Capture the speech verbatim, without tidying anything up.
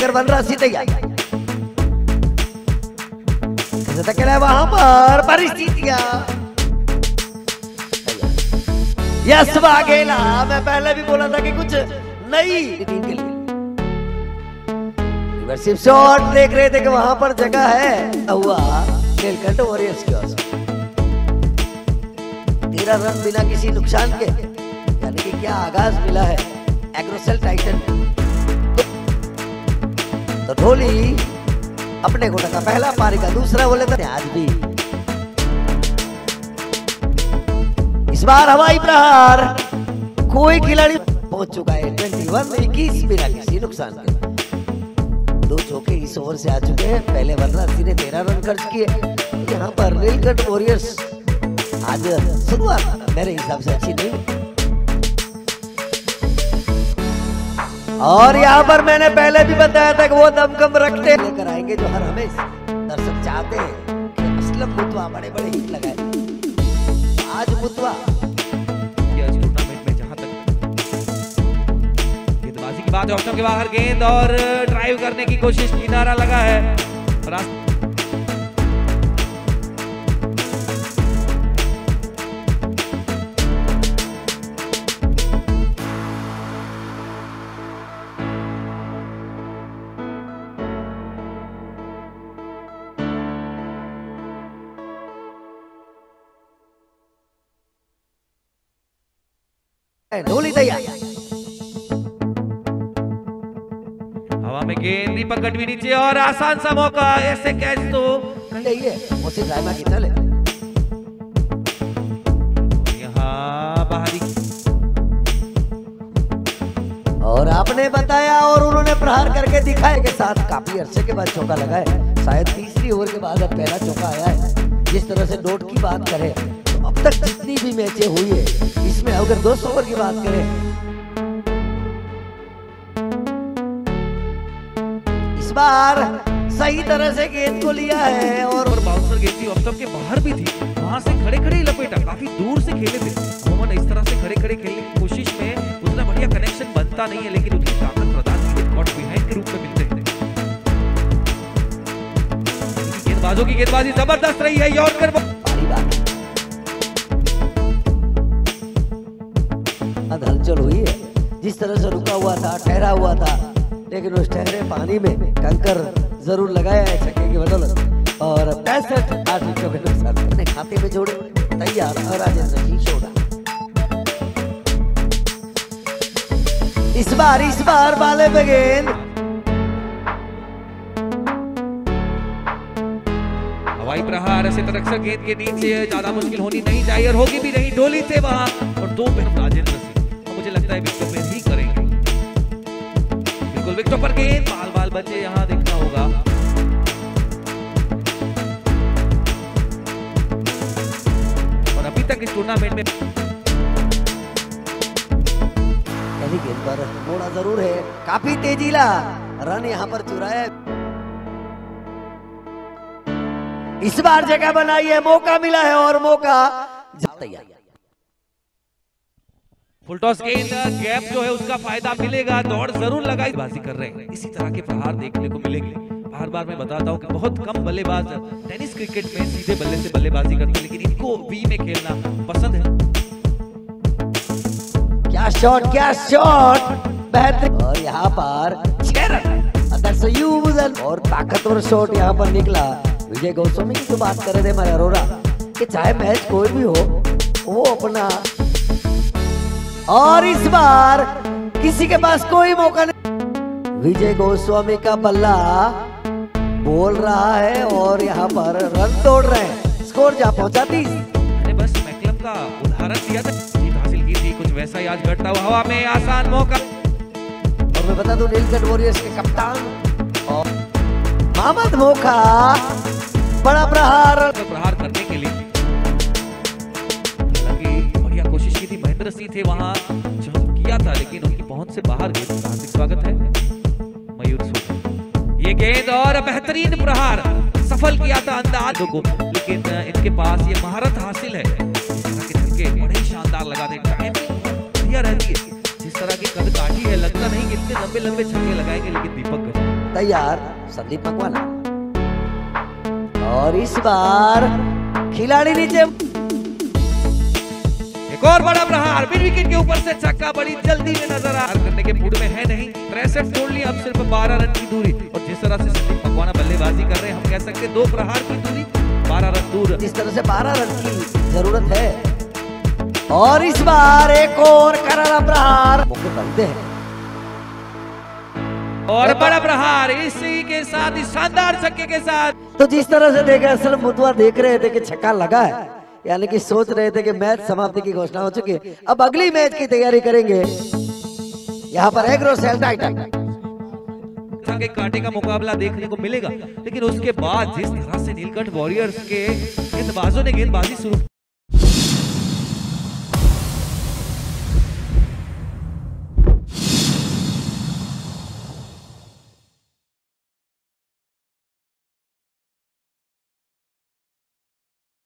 लेकर बन रहा सीधे वहां पर परिस्थितियां। यस वाघेला, मैं पहले भी बोला था कि कुछ नई टीम के लिए रिवर्सिव शॉट देख रहे थे कि वहां पर जगह है हुआ नीलकंठ वॉरियर्स की ओर से। तेरह रन बिना किसी नुकसान के, यानी कि क्या आगाज मिला है एग्रोसेल टाइटन। तो ढोली अपने को टका पहला पारी का, दूसरा बोले तो आज भी इस बार हवाई प्रहार कोई खिलाड़ी पहुंच चुका है इक्कीस इक्कीस बिना किसी नुकसान के। दो चौके इस ओवर से आ चुके हैं। पहले वनरासी ने तेरह रन खर्च किए। यहाँ पर नीलकंठ वॉरियर्स आज शुरुआत मेरे हिसाब से अच्छी नहीं। और यहाँ पर मैंने पहले भी बताया था कि वो दमखम रखते लेकर आएंगे जो हर हमेशा दर्शक चाहते हैं कि असलम मुतवा बड़े बड़े हिट लगाए। आज मुतवा टूर्नामेंट में जहां तक गेंदबाजी की बात है, ऑप्शन के बाहर गेंद और ड्राइव करने की कोशिश, किनारा लगा है। ढोली तैयार, हवा में गेंद, दीपक गढ़वी नीचे और आसान सा मौका, ऐसे कैच तो की चले। यहाँ बाहरी और आपने बताया और उन्होंने प्रहार करके दिखाया के साथ काफी अरसे के बाद चौका लगा है। शायद तीसरी ओवर के बाद अब पहला चौका आया है। जिस तरह से नोट की बात करें तो अब तक जितनी भी मैचें हुई है इसमें अगर दो सौ ओवर की बात करें, इस बार सही तरह से गेंद को लिया है और, और बाउंसर गेंद थी, ऑफ के बाहर भी थी, वहां से खड़े खड़े ही लपेटा, काफी दूर से खेले थे। अमूमन इस तरह से खड़े खड़े खेलने की कोशिश में उतना बढ़िया कनेक्शन बनता नहीं है, लेकिन उसकी ताकत प्रदान की कॉट बिहाइंड के रूप में मिलते हैं। गेंदबाजों की गेंदबाजी जबरदस्त रही है। यॉर्कर हलचल हुई है, जिस तरह से रुका हुआ था, ठहरा हुआ था, लेकिन उस ठहरे पानी में कंकर जरूर लगाया है छक्के की बदौलत। और पैंसठ आठ विकेटों के नुकसान अपने खाते में जोड़े तैयार और राजेंद्र सिंह छोड़ा। इस बार इस बार बाले पे गेंद, हवाई प्रहार, ऐसे तरक्सर गेंद के नीचे ज्यादा मुश्किल होनी नहीं चाहिए और होगी भी नहीं। ढोली से वहां और दो मिनट राजेंद्र सिंह, मुझे लगता है विकेट पे ही करेंगे। बिल्कुल विकेट पर गेंद, बाल बाल बचे, यहां देखना होगा। और अभी तक इस टूर्नामेंट में पहली गेंद पर मोड़ा जरूर है, काफी तेजीला रन यहां पर चुराया। इस बार जगह बनाई है, मौका मिला है और मौका तैयार। फुल टॉस गेंद, गैप जो है उसका फायदा मिलेगा, दौड़ जरूर लगाई, बाजी कर रहे हैं। इसी तरह के प्रहार देखने को मिलेंगे। बार बार मैं बताता हूं कि बहुत कम बल्लेबाज टेनिस क्रिकेट में सीधे बल्ले से बल्लेबाजी करते हैं, लेकिन इनको वी में खेलना पसंद है। क्या शॉट, क्या शॉट, बेहतरीन। और यहाँ पर छह रन और ताकतवर शॉट यहाँ पर निकला। विजय गोस्वामी की जो बात कर रहे थे हमारे अरोरा कि चाहे मैच कोई भी हो वो अपना, और इस बार किसी के पास कोई मौका नहीं। विजय गोस्वामी का बल्ला बोल रहा है और यहाँ पर रन तोड़ रहे हैं। स्कोर जा पहुंचा तीस। मैंने बस मैकलम का उदाहरण दिया था, जीत हासिल की थी, कुछ वैसा ही आज घटता हुआ। हवा में आसान मौका, और मैं बता दूं नीलकंठ वॉरियर्स के कप्तान और मोहम्मद मौका, बड़ा प्रहार प्रहार करने के लिए बढ़िया कोशिश की थी। महेंद्र सिंह थे वहां, जंप किया था लेकिन उनकी पहुंच से बाहर गए। हार्दिक स्वागत है मयूर सूद। ये गेंद और बेहतरीन प्रहार सफल किया था अंदाज को, लेकिन इनके पास ये महारत हासिल है। छक्के बड़े शानदार लगा दे, टाइमिंग बढ़िया रहती है। जिस तरह की कद काठी है, लगता नहीं कि इतने लंबे लंबे छक्के लगाएंगे, लेकिन दीपक तैयार संदीप मकवाना। और इस बार खिलाड़ी नीचे। एक और बड़ा प्रहार मिड विकेट के ऊपर से छक्का बड़ी जल्दी में नजर आ करने के मूड में है नहीं। तिरसठ तोड़ लिया, अब सिर्फ बारह रन की दूरी। और जिस तरह से संदीप मकवाना बल्लेबाजी कर रहे हैं, हम कह सकते हैं दो प्रहार की दूरी, बारह रन दूर। जिस तरह से बारह रन की जरूरत है। और इस बार एक और करारा प्रहार मौके बनते हैं। और बड़ा प्रहार इसी के साथ, इस शानदार छक्के के साथ। तो जिस तरह से देखा, असल मुद्दा देख रहे थे कि छक्का लगा है, यानी कि सोच रहे थे कि मैच समाप्ति की घोषणा हो चुकी है। अब अगली मैच की तैयारी करेंगे यहाँ पर एग्रो सेल टाइटन। के कांटे का मुकाबला देखने को मिलेगा, लेकिन उसके बाद जिस तरह से नीलकंठ वॉरियर्स के गेंदबाजों ने गेंदबाजी शुरू